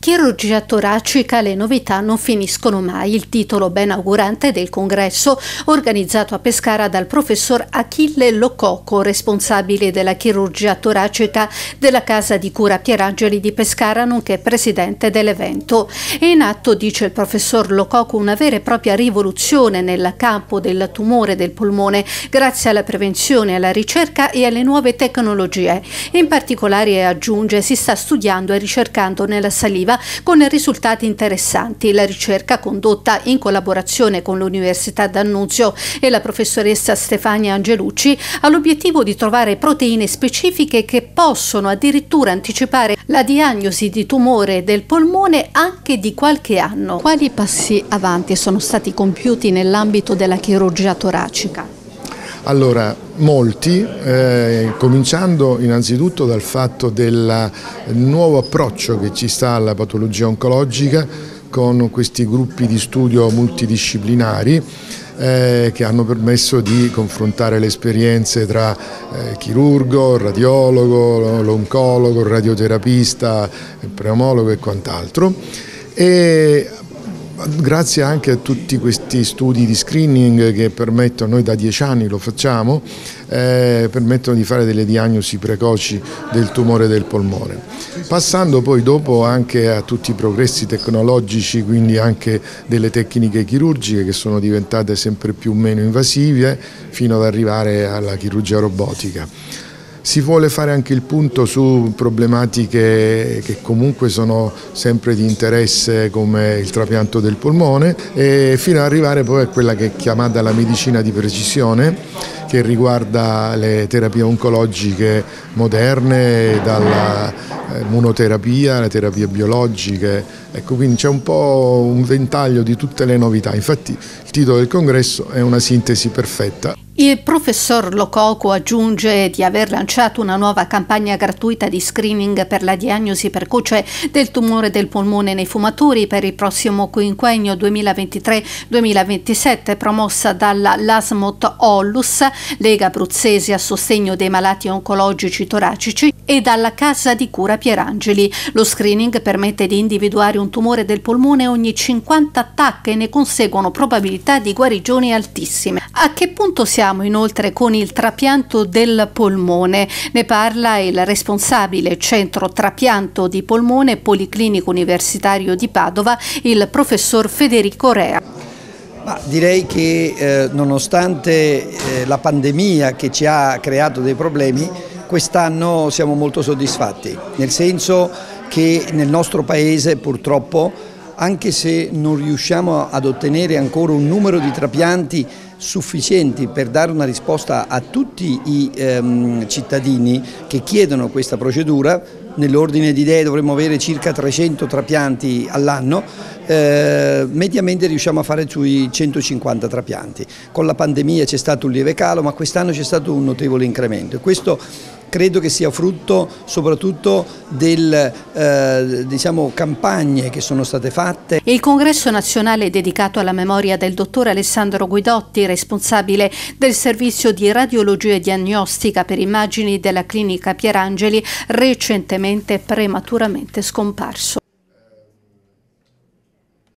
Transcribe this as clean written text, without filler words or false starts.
Chirurgia toracica, le novità non finiscono mai. Il titolo ben augurante del congresso organizzato a Pescara dal professor Achille Lococo, responsabile della chirurgia toracica della Casa di Cura Pierangeli di Pescara, nonché presidente dell'evento. È in atto, dice il professor Lococo, una vera e propria rivoluzione nel campo del tumore del polmone grazie alla prevenzione, alla ricerca e alle nuove tecnologie. In particolare, aggiunge, si sta studiando e ricercando nella saliva con risultati interessanti. La ricerca, condotta in collaborazione con l'Università d'Annunzio e la professoressa Stefania Angelucci, ha l'obiettivo di trovare proteine specifiche che possono addirittura anticipare la diagnosi di tumore del polmone anche di qualche anno. Quali passi avanti sono stati compiuti nell'ambito della chirurgia toracica? Allora, molti, cominciando innanzitutto dal fatto del nuovo approccio che ci sta alla patologia oncologica con questi gruppi di studio multidisciplinari che hanno permesso di confrontare le esperienze tra chirurgo, radiologo, l'oncologo, il radioterapista, il pneumologo e quant'altro. E grazie anche a tutti questi studi di screening che permettono, noi da 10 anni lo facciamo, permettono di fare delle diagnosi precoci del tumore del polmone. Passando poi dopo anche a tutti i progressi tecnologici, quindi anche delle tecniche chirurgiche che sono diventate sempre più meno invasive fino ad arrivare alla chirurgia robotica. Si vuole fare anche il punto su problematiche che comunque sono sempre di interesse come il trapianto del polmone e fino ad arrivare poi a quella che è chiamata la medicina di precisione, che riguarda le terapie oncologiche moderne, dalla immunoterapia alle terapie biologiche. Ecco, quindi c'è un po' un ventaglio di tutte le novità. Infatti il titolo del congresso è una sintesi perfetta. Il professor Lococo aggiunge di aver lanciato una nuova campagna gratuita di screening per la diagnosi precoce del tumore del polmone nei fumatori per il prossimo quinquennio 2023-2027, promossa dalla LASMOT Ollus, Lega Abruzzese a sostegno dei malati oncologici toracici, e dalla Casa di Cura Pierangeli. Lo screening permette di individuare un tumore del polmone ogni 50 attacchi e ne conseguono probabilità di guarigione altissime. A che punto siamo inoltre con il trapianto del polmone? Ne parla il responsabile centro trapianto di polmone Policlinico Universitario di Padova, il professor Federico Rea. Direi che nonostante la pandemia che ci ha creato dei problemi, quest'anno siamo molto soddisfatti, nel senso che nel nostro paese purtroppo, anche se non riusciamo ad ottenere ancora un numero di trapianti sufficienti per dare una risposta a tutti i cittadini che chiedono questa procedura, nell'ordine di idee dovremmo avere circa 300 trapianti all'anno, mediamente riusciamo a fare sui 150 trapianti. Con la pandemia c'è stato un lieve calo, ma quest'anno c'è stato un notevole incremento e questo credo che sia frutto soprattutto delle campagne che sono state fatte. Il congresso nazionale dedicato alla memoria del dottor Alessandro Guidotti, responsabile del servizio di radiologia e diagnostica per immagini della clinica Pierangeli, recentemente prematuramente scomparso.